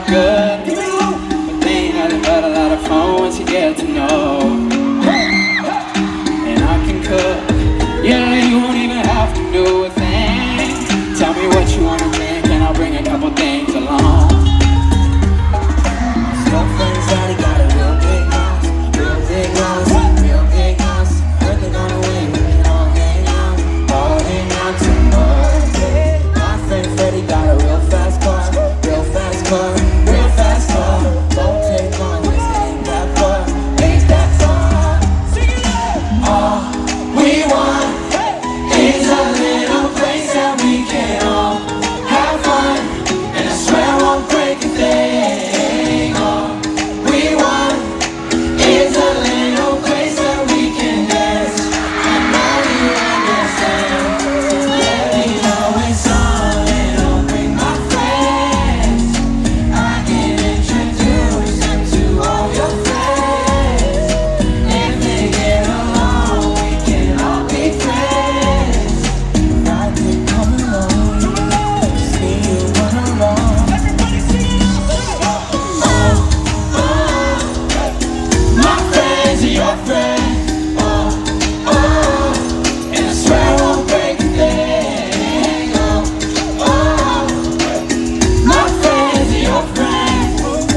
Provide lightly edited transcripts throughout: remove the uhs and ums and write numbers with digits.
all good, but they ain't nothing but a lot of fun once you get to know. And I can cook, yeah, you won't even have to do a thing. Tell me what you wanna drink and I'll bring a couple things along. Your friends already got a real big house, real big house, real big house. Heard they gonna win, we all hang out tonight. My friend Freddie got a real fast car, real fast car, real fast car. Don't take long, this ain't that far, ain't that far. All we want is a little place that we can all have fun, and I swear I won't break a thing. All we want is a little place that we can dance. I know you understand. Let me know it's on and I'll bring my friends. I can introduce them to all your friends. If they get along, we can all be friends. I could come along, just me, you, run along. Everybody sing it out. My friends are your friends. And I swear I won't break a thing. My friends are your friends.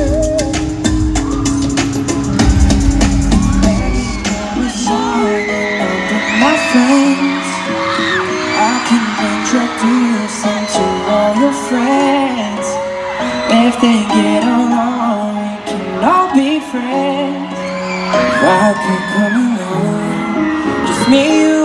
My friends, I can introduce them to all your friends. If they get along, we can all be friends. If I could come along, just me, you,